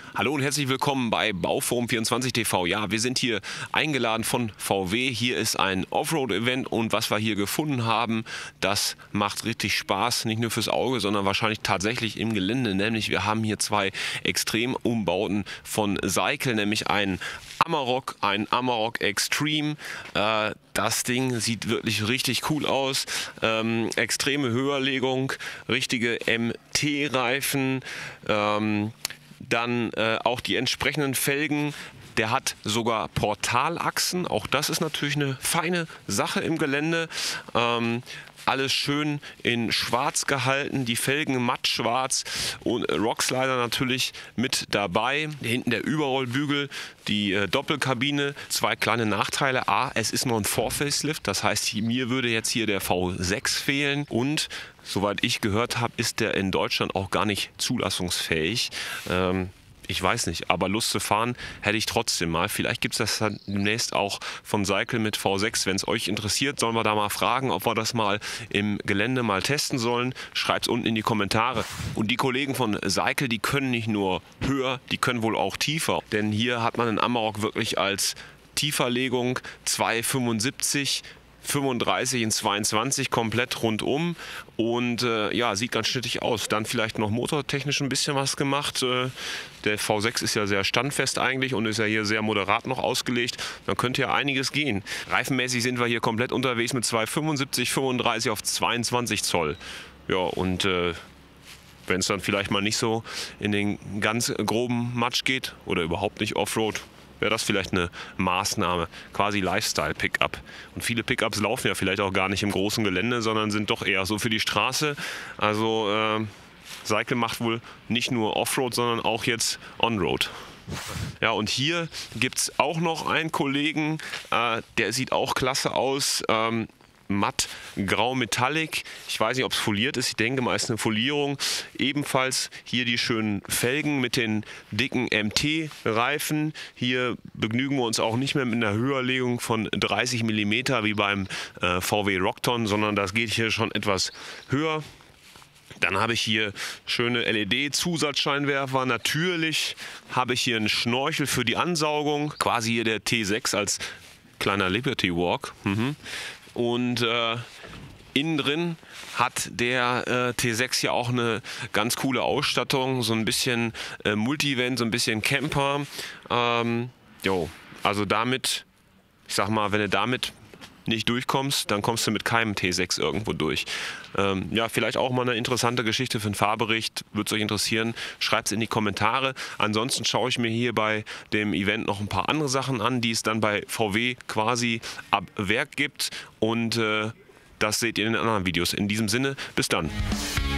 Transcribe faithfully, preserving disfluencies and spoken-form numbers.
Hallo und herzlich willkommen bei Bauforum vierundzwanzig T V. Ja, wir sind hier eingeladen von V W. Hier ist ein Offroad-Event und was wir hier gefunden haben, das macht richtig Spaß, nicht nur fürs Auge, sondern wahrscheinlich tatsächlich im Gelände. Nämlich wir haben hier zwei Extremumbauten von Cycle, nämlich einen Amarok, ein Amarok Extreme. Äh, das Ding sieht wirklich richtig cool aus. Ähm, extreme Höherlegung, richtige M T-Reifen. Ähm, Dann äh, auch die entsprechenden Felgen. Der hat sogar Portalachsen. Auch das ist natürlich eine feine Sache im Gelände. Ähm, alles schön in schwarz gehalten, die Felgen matt schwarz und Rockslider natürlich mit dabei. Hinten der Überrollbügel, die äh, Doppelkabine. Zwei kleine Nachteile. A, es ist noch ein Vor-Facelift, das heißt, mir würde jetzt hier der V sechs fehlen und soweit ich gehört habe, ist der in Deutschland auch gar nicht zulassungsfähig. Ähm, Ich weiß nicht, aber Lust zu fahren hätte ich trotzdem mal. Vielleicht gibt es das dann demnächst auch von Cycle mit V sechs. Wenn es euch interessiert, sollen wir da mal fragen, ob wir das mal im Gelände mal testen sollen. Schreibt es unten in die Kommentare. Und die Kollegen von Cycle, die können nicht nur höher, die können wohl auch tiefer. Denn hier hat man den Amarok wirklich als Tieferlegung zwei Komma fünfundsiebzig, fünfunddreißig in zweiundzwanzig komplett rundum und äh, ja, sieht ganz schnittig aus. Dann vielleicht noch motortechnisch ein bisschen was gemacht. Äh, der V sechs ist ja sehr standfest eigentlich und ist ja hier sehr moderat noch ausgelegt. Dann könnte ja einiges gehen. Reifenmäßig sind wir hier komplett unterwegs mit zwei Komma fünfundsiebzig, fünfunddreißig auf zweiundzwanzig Zoll. Ja, und äh, wenn es dann vielleicht mal nicht so in den ganz groben Matsch geht oder überhaupt nicht Offroad, wäre das vielleicht eine Maßnahme, quasi Lifestyle-Pickup. Und viele Pickups laufen ja vielleicht auch gar nicht im großen Gelände, sondern sind doch eher so für die Straße. Also äh, Cycle macht wohl nicht nur Offroad, sondern auch jetzt Onroad. Ja, und hier gibt es auch noch einen Kollegen, äh, der sieht auch klasse aus. Ähm, matt grau Metallic. Ich weiß nicht, ob es foliert ist. Ich denke mal, es ist eine Folierung. Ebenfalls hier die schönen Felgen mit den dicken M T-Reifen. Hier begnügen wir uns auch nicht mehr mit einer Höherlegung von dreißig Millimeter wie beim äh, V W Rockton, sondern das geht hier schon etwas höher. Dann habe ich hier schöne L E D-Zusatzscheinwerfer. Natürlich habe ich hier einen Schnorchel für die Ansaugung. Quasi hier der T sechs als kleiner Liberty Walk. Mhm. Und äh, innen drin hat der äh, T sechs ja auch eine ganz coole Ausstattung, so ein bisschen äh, Multivan, so ein bisschen Camper. Ähm, jo, also damit, ich sag mal, wenn du damit nicht durchkommst, dann kommst du mit keinem T sechs irgendwo durch. Ähm, ja, vielleicht auch mal eine interessante Geschichte für einen Fahrbericht. Würde es euch interessieren, schreibt es in die Kommentare. Ansonsten schaue ich mir hier bei dem Event noch ein paar andere Sachen an, die es dann bei V W quasi ab Werk gibt. Und äh, das seht ihr in den anderen Videos. In diesem Sinne, bis dann.